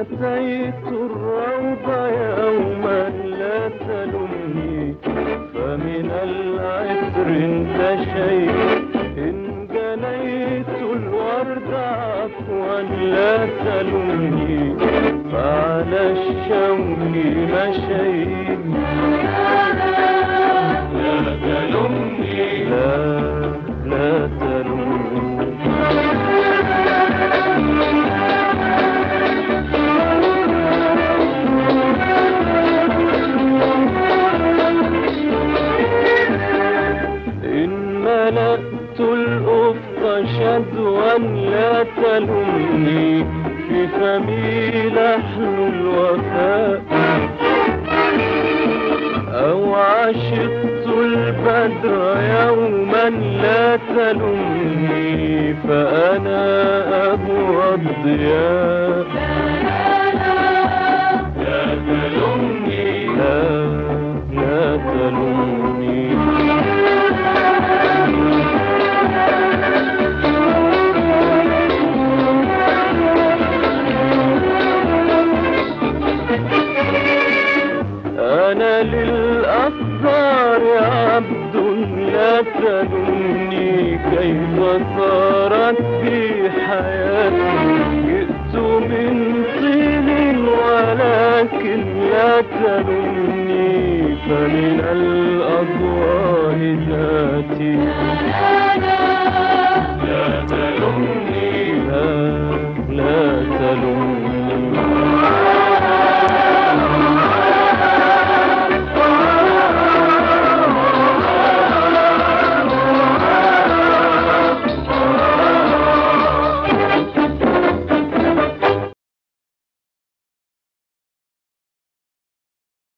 أتيت الروض يوما لا تلمني، فمن العطر انتشيت، إن جنيت الورد عفوا لا تلمني، فعلى الشوك مشيت. لا تلمني، لا تلمني. ملأت الأفق شدوا لا تلمني، في فمي لحن الوفاء، أو عشقت البدر يوما لا تلمني، فأنا أبو الضياء.